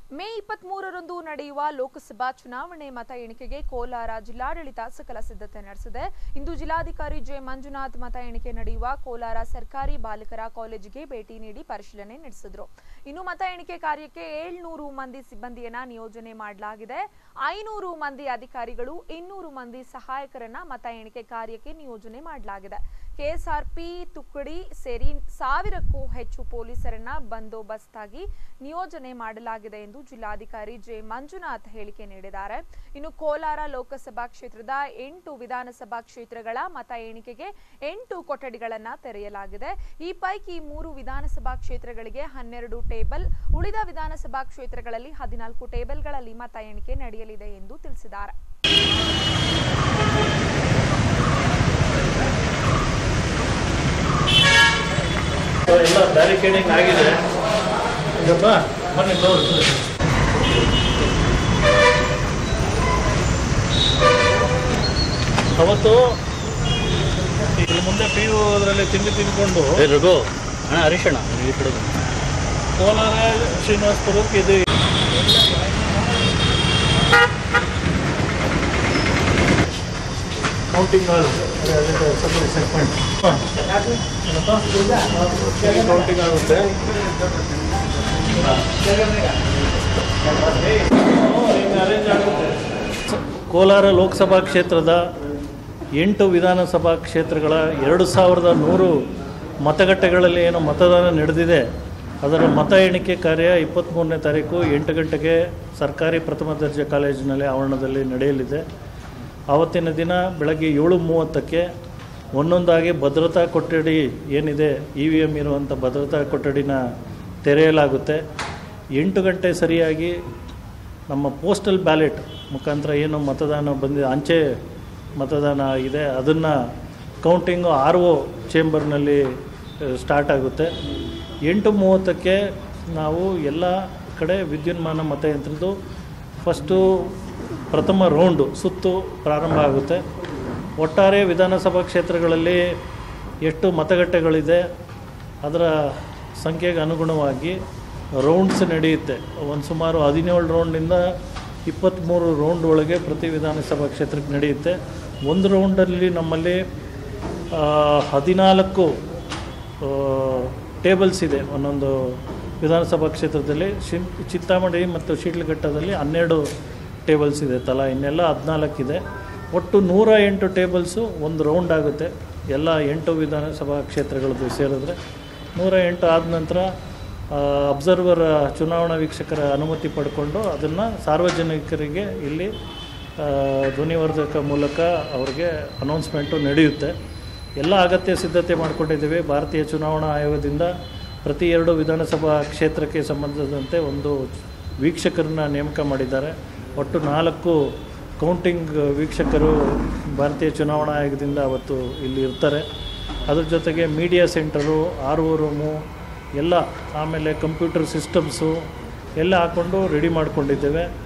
ಮೇ 23ರಂದು ನಡೆಯುವ ಲೋಕಸಭಾ ಚುನಾವಣೆ ಮತ ಎಣಿಕೆಗೆ ಕೋಲಾರ ಜಿಲ್ಲಾಡಳಿತ ಸಕಲ ಸಿದ್ಧತೆ ನಡೆಸಿದೆ. ಇಂದು ಜಿಲ್ಲಾಧಿಕಾರಿ ಜೆ ಮಂಜುನಾಥ್ ಮತ ಎಣಿಕೆ ನಡೆಯುವ ಕೋಲಾರ ಸರ್ಕಾರಿ ಬಾಲಕರ ಕಾಲೇಜಿಗೆ ಭೇಟಿ ನೀಡಿ ಪರಿಶೀಲನೆ ನಡೆಸಿದರು. ಇನ್ನು ಮತ ಎಣಿಕೆ ಕಾರ್ಯಕ್ಕೆ 700 ಮಂದಿ ಸಿಬ್ಬಂದಿಯನ್ನ ನಿಯೋಜನೆ ಮಾಡಲಾಗಿದೆ. 500 ಮಂದಿ ಅಧಿಕಾರಿಗಳು, 200 ಮಂದಿ ಸಹಾಯಕರನ್ನ ಮತ ಎಣಿಕೆ ಕಾರ್ಯಕ್ಕೆ ನಿಯೋಜನೆ ಮಾಡಲಾಗಿದೆ. ಕೆಎಸ್ಆರ್ಪಿ ತುಕಡಿ ಸೇರಿ 1000ಕ್ಕೂ ಹೆಚ್ಚು ಪೊಲೀಸರನ್ನ ಬಂದೋಬಸ್ತಾಗಿ ನಿಯೋಜನೆ ಮಾಡಲಾಗಿದೆ ಎಂದು ಜಿಲ್ಲಾಧಿಕಾರಿ ಜೆ ಮಂಜುನಾಥ್ ಹೇಳಿಕೆ ನೀಡಿದ್ದಾರೆ. ಇನ್ನು ಕೋಲಾರ ಲೋಕಸಭಾ ಕ್ಷೇತ್ರದ 8 ವಿಧಾನಸಭಾ ಕ್ಷೇತ್ರಗಳ ಮತ ಎಣಿಕೆಗೆ 8 ಕೊಠಡಿಗಳನ್ನು ತೆರೆಯಲಾಗಿದೆ. ಈ ಪೈಕಿ 3 ವಿಧಾನಸಭಾ ಕ್ಷೇತ್ರಗಳಿಗೆ 12 ಟೇಬಲ್, ಉಳಿದ ವಿಧಾನಸಭಾ ಕ್ಷೇತ್ರಗಳಲ್ಲಿ 14 ಟೇಬಲ್ಗಳಲ್ಲಿ ಮತ ಎಣಿಕೆ ನಡೆಯಲಿದೆ ಎಂದು ತಿಳಿಸಿದ್ದಾರೆ. ಎಲ್ಲ ಬ್ಯಾರಿಕೇಡಿಂಗ್ ಆಗಿದೆ. ಅವತ್ತು ಇಲ್ಲಿ ಮುಂದೆ ಪಿ ಯು ಅದರಲ್ಲಿ ತಿಂದ್ಕೊಂಡು ಹರೀಶಣ್ಣ ಕೋಲಾರ ಶ್ರೀನಿವಾಸಪುರಕ್ಕೆ ಇದು ಕೌಂಟಿಂಗ್ ಕೌಂಟಿಂಗ್ ಆಗುತ್ತೆ. ಕೋಲಾರ ಲೋಕಸಭಾ ಕ್ಷೇತ್ರದ 8 ವಿಧಾನಸಭಾ ಕ್ಷೇತ್ರಗಳ 2100 ಮತಗಟ್ಟೆಗಳಲ್ಲಿ ಏನು ಮತದಾನ ನಡೆದಿದೆ ಅದರ ಮತ ಎಣಿಕೆ ಕಾರ್ಯ 23ನೇ ತಾರೀಕು 8 ಗಂಟೆಗೆ ಸರ್ಕಾರಿ ಪ್ರಥಮ ದರ್ಜೆ ಕಾಲೇಜಿನಲ್ಲಿ ಆವರಣದಲ್ಲಿ ನಡೆಯಲಿದೆ. ಆವತ್ತಿನ ದಿನ ಬೆಳಗ್ಗೆ 7:30ಕ್ಕೆ ಒಂದೊಂದಾಗಿ ಭದ್ರತಾ ಕೊಠಡಿ ಏನಿದೆ EVM ಇರುವಂಥ ಭದ್ರತಾ ಕೊಠಡಿನ ತೆರೆಯಲಾಗುತ್ತೆ. 8 ಗಂಟೆ ಸರಿಯಾಗಿ ನಮ್ಮ ಪೋಸ್ಟಲ್ ಬ್ಯಾಲೆಟ್ ಮುಖಾಂತರ ಏನು ಮತದಾನ ಬಂದಿದೆ, ಅಂಚೆ ಮತದಾನ ಆಗಿದೆ, ಅದನ್ನು ಕೌಂಟಿಂಗು RO ಚೇಂಬರ್ನಲ್ಲಿ ಸ್ಟಾರ್ಟ್ ಆಗುತ್ತೆ. 8:30ಕ್ಕೆ ನಾವು ಎಲ್ಲ ಕಡೆ ವಿದ್ಯುನ್ಮಾನ ಮತಯಂತ್ರದ್ದು ಫಸ್ಟು ಪ್ರಥಮ ರೌಂಡು ಸುತ್ತು ಪ್ರಾರಂಭ ಆಗುತ್ತೆ. ಒಟ್ಟಾರೆ ವಿಧಾನಸಭಾ ಕ್ಷೇತ್ರಗಳಲ್ಲಿ ಎಷ್ಟು ಮತಗಟ್ಟೆಗಳಿದೆ ಅದರ ಸಂಖ್ಯೆಗೆ ಅನುಗುಣವಾಗಿ ರೌಂಡ್ಸ್ ನಡೆಯುತ್ತೆ. ಒಂದು ಸುಮಾರು 17 ರೌಂಡಿಂದ 23 ರೌಂಡ್ ಒಳಗೆ ಪ್ರತಿ ವಿಧಾನಸಭಾ ಕ್ಷೇತ್ರಕ್ಕೆ ನಡೆಯುತ್ತೆ. ಒಂದು ರೌಂಡಲ್ಲಿ ನಮ್ಮಲ್ಲಿ 14 ಟೇಬಲ್ಸ್ ಇದೆ ಒಂದೊಂದು ವಿಧಾನಸಭಾ ಕ್ಷೇತ್ರದಲ್ಲಿ. ಚಿಂತಾಮಣಿ ಮತ್ತು ಶಿಡ್ಲಘಟ್ಟದಲ್ಲಿ 12 ಟೇಬಲ್ಸ್ ಇದೆ ತಲಾ, ಇನ್ನೆಲ್ಲ 14 ಇದೆ. ಒಟ್ಟು 108 ಟೇಬಲ್ಸು ಒಂದು ರೌಂಡ್ ಆಗುತ್ತೆ. ಎಲ್ಲ 8 ವಿಧಾನಸಭಾ ಕ್ಷೇತ್ರಗಳದ್ದು ಸೇರಿದ್ರೆ 108 ಆದ ನಂತರ ಅಬ್ಸರ್ವರ್ ಚುನಾವಣಾ ವೀಕ್ಷಕರ ಅನುಮತಿ ಪಡ್ಕೊಂಡು ಅದನ್ನು ಸಾರ್ವಜನಿಕರಿಗೆ ಇಲ್ಲಿ ಧ್ವನಿವರ್ಧಕ ಮೂಲಕ ಅವ್ರಿಗೆ ಅನೌನ್ಸ್ಮೆಂಟು ನಡೆಯುತ್ತೆ. ಎಲ್ಲ ಅಗತ್ಯ ಸಿದ್ಧತೆ ಮಾಡಿಕೊಂಡಿದ್ದೀವಿ. ಭಾರತೀಯ ಚುನಾವಣಾ ಆಯೋಗದಿಂದ ಪ್ರತಿ 2 ವಿಧಾನಸಭಾ ಕ್ಷೇತ್ರಕ್ಕೆ ಸಂಬಂಧಿಸಿದಂತೆ ಒಂದು ವೀಕ್ಷಕರನ್ನ ನೇಮಕ ಮಾಡಿದ್ದಾರೆ. ಒಟ್ಟು 4 ಕೌಂಟಿಂಗ್ ವೀಕ್ಷಕರು ಭಾರತೀಯ ಚುನಾವಣಾ ಆಯೋಗದಿಂದ ಅವತ್ತು ಇಲ್ಲಿ ಇರ್ತಾರೆ. ಅದ್ರ ಜೊತೆಗೆ ಮೀಡಿಯಾ ಸೆಂಟರು, RO ರೂಮು ಎಲ್ಲ, ಆಮೇಲೆ ಕಂಪ್ಯೂಟರ್ ಸಿಸ್ಟಮ್ಸು ಎಲ್ಲ ಹಾಕ್ಕೊಂಡು ರೆಡಿ ಮಾಡ್ಕೊಂಡಿದ್ದೇವೆ.